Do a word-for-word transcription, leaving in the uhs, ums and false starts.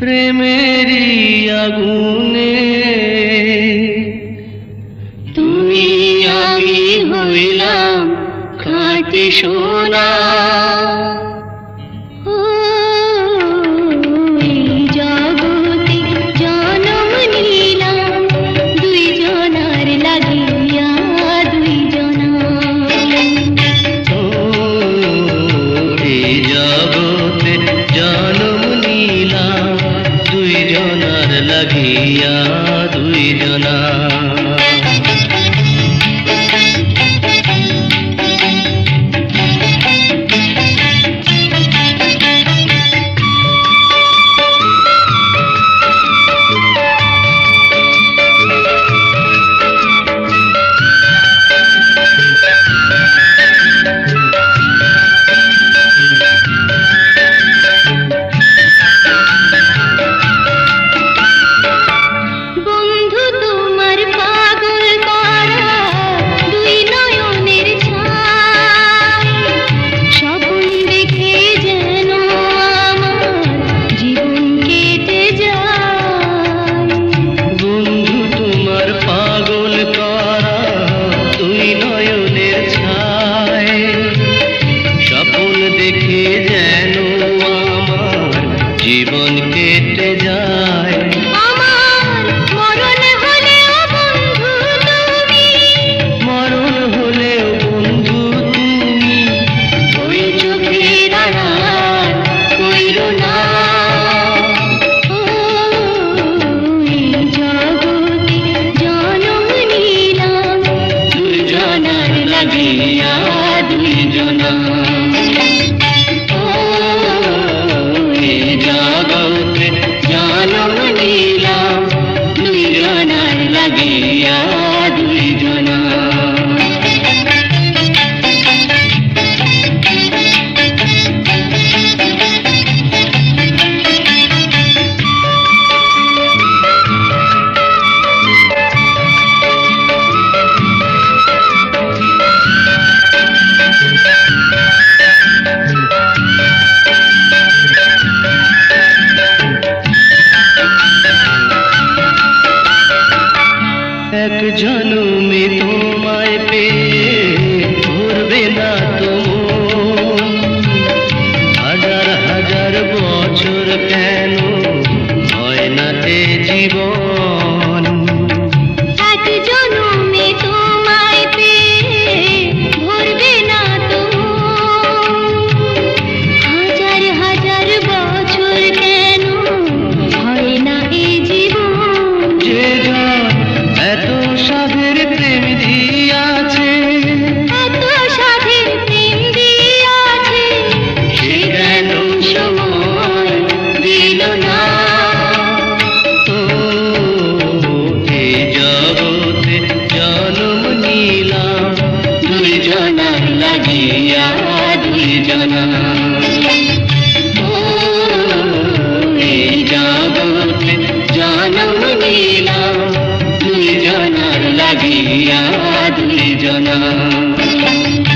প্রেমেরই আগুনে তুমি আমি হইলাম খাঁটি সোনা। লাগিয়া দুই জনা জীবন কেটে যায়। আমার মরণ হলেও বন্ধু তুমি, মরণ হলেও বন্ধু তুমি, ওই চোখের আড়াল কইরো না। এই জগতে জনম নিলাম দুজনার লাগিয়া দুইজনা। জগতে জনম নিলাম দুইজনার লাগিয়া দুইজনা। এক জনমে তোমায় পেয়ে ভরবে না তো মন, হাজার হাজার বছর কেন হয় না এ জীবন। এক জনমে তোমায় পেয়ে ভরবে না তো হাজার হাজার বছর কেন হয় না এ জীবন। যে এত সাধের প্রেম দিয়াছে, এত সাধের প্রেম দিয়াছে, সে কেন সময় দিল না। ও এই জগতে জনম নিলাম দুইজনার লাগিয়া দুইজনা। ও এই জগতে জনম নিলাম দুইজনার লাগিয়া দুইজনা।